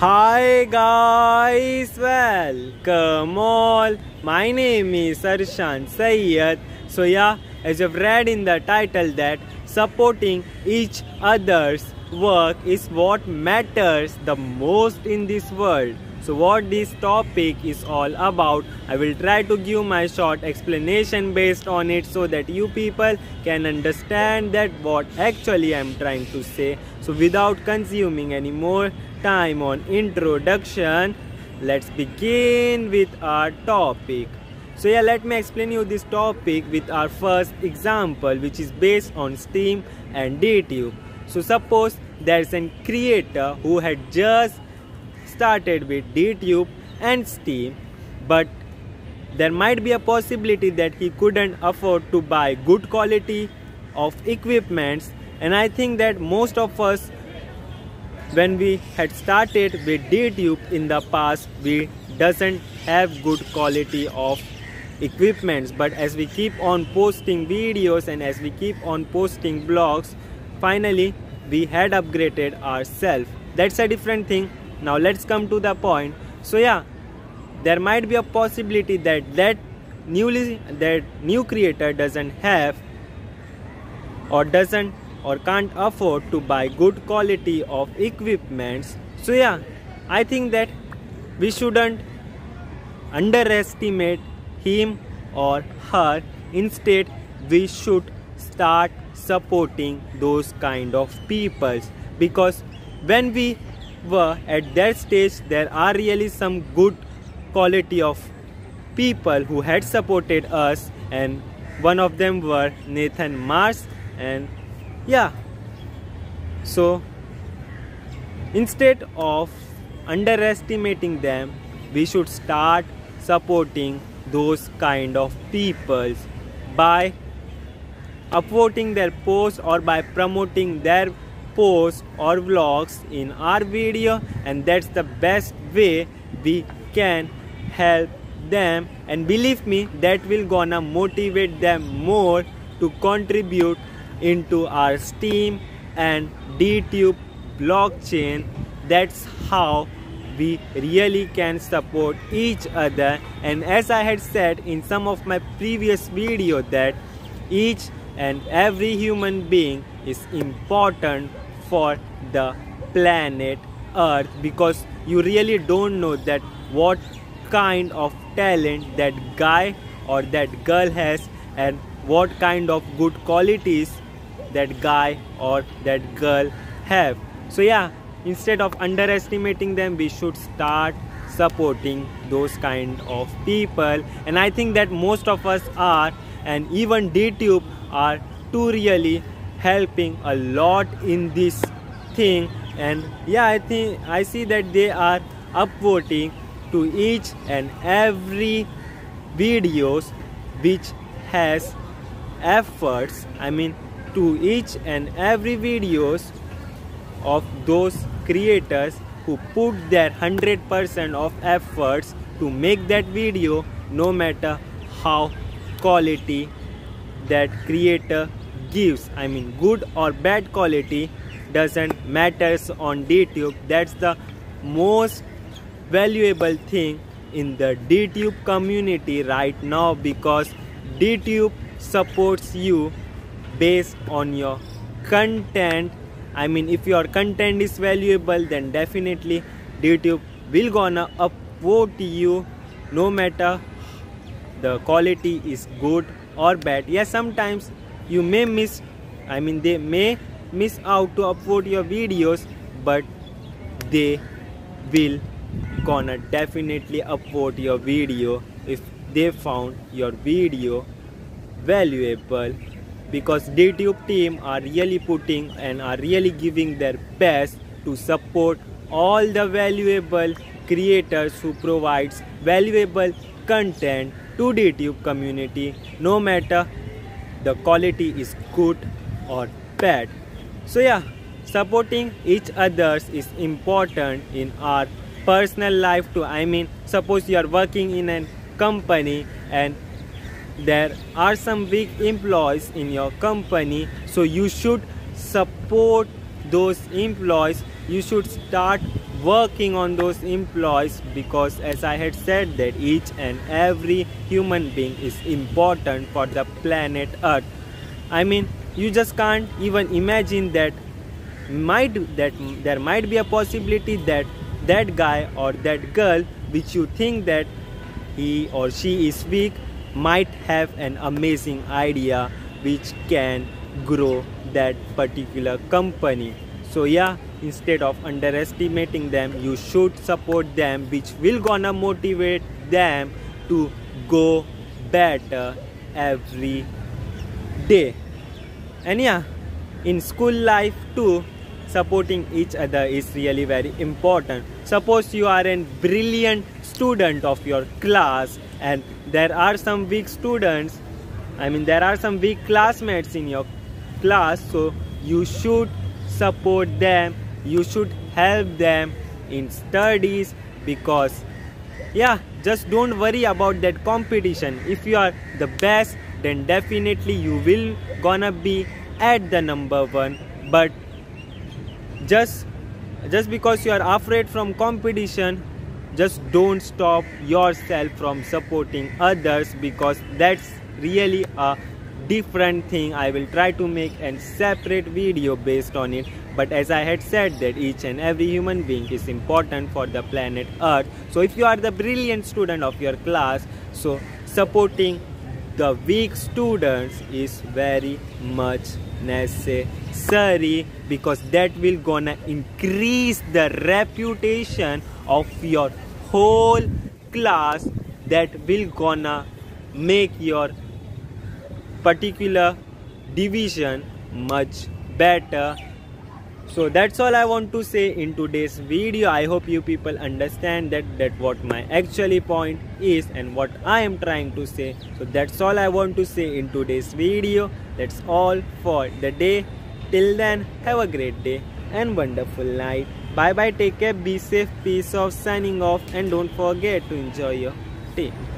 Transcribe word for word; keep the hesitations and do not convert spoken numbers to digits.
Hi guys, welcome all. My name is Arshan Sayyed. So yeah, as you've read in the title that supporting each other's work is what matters the most in this world. So what this topic is all about, I will try to give my short explanation based on it so that you people can understand that what actually I am trying to say. So without consuming any more time on introduction, let's begin with our topic. So yeah, let me explain you this topic with our first example, which is based on Steam and DTube. So suppose there's a creator who had just started with DTube and Steam, but there might be a possibility that he couldn't afford to buy good quality of equipments. And I think that most of us, when we had started with DTube in the past, we doesn't have good quality of equipments, but as we keep on posting videos and as we keep on posting blogs, finally we had upgraded ourselves. That's a different thing. Now let's come to the point. So yeah, there might be a possibility that that newly that new creator doesn't have or doesn't or can't afford to buy good quality of equipments. So yeah, I think that we shouldn't underestimate him or her. Instead, we should start supporting those kind of people, because when we were at that stage, there are really some good quality of people who had supported us, and one of them were Nathan Mars. And yeah, so instead of underestimating them, we should start supporting those kind of people by upvoting their posts or by promoting their posts or vlogs in our video. And that's the best way we can help them, and believe me, that will gonna motivate them more to contribute into our Steam and DTube blockchain. That's how we really can support each other. And as I had said in some of my previous video, that each and every human being is important for the planet Earth, because you really don't know that what kind of talent that guy or that girl has, and what kind of good qualities that guy or that girl have. So yeah, instead of underestimating them, we should start supporting those kind of people. And I think that most of us are, and even DTube are too really helping a lot in this thing. And yeah, I think I see that they are upvoting to each and every videos which has efforts, I mean to each and every videos of those creators who put their one hundred percent of efforts to make that video, no matter how quality that creator gives. I mean, good or bad quality doesn't matters on DTube. That's the most valuable thing in the DTube community right now, because DTube supports you based on your content. I mean, if your content is valuable, then definitely DTube will gonna upvote you, no matter the quality is good or bad. Yes, sometimes you may miss, I mean they may miss out to upload your videos, but they will gonna definitely upload your video if they found your video valuable, because DTube team are really putting and are really giving their best to support all the valuable creators who provides valuable content to DTube community, no matter the quality is good or bad. So yeah, supporting each others is important in our personal life too. I mean, suppose you are working in a company and there are some weak employees in your company, so you should support those employees. You should start working on those employees, because as I had said that each and every human being is important for the planet Earth. I mean, you just can't even imagine that might that there might be a possibility that that guy or that girl which you think that he or she is weak might have an amazing idea which can grow that particular company. So yeah, instead of underestimating them, you should support them, which will gonna motivate them to go better every day. And yeah, in school life too, supporting each other is really very important. Suppose you are a brilliant student of your class and there are some weak students, I mean there are some weak classmates in your class, so you should support them, you should help them in studies, because yeah, just don't worry about that competition. If you are the best, then definitely you will gonna be at the number one. But just just because you are afraid from competition, just don't stop yourself from supporting others, because that's really a different thing. I will try to make a separate video based on it. But as I had said that each and every human being is important for the planet Earth. So if you are the brilliant student of your class, so supporting the weak students is very much necessary, because that will gonna increase the reputation of your whole class, that will gonna make your particular division much better. So that's all I want to say in today's video. I hope you people understand that that what my actually point is and what I am trying to say. So that's all I want to say in today's video. That's all for the day. Till then, have a great day and wonderful night. Bye bye, take care, be safe, peace off, signing off, and don't forget to enjoy your day.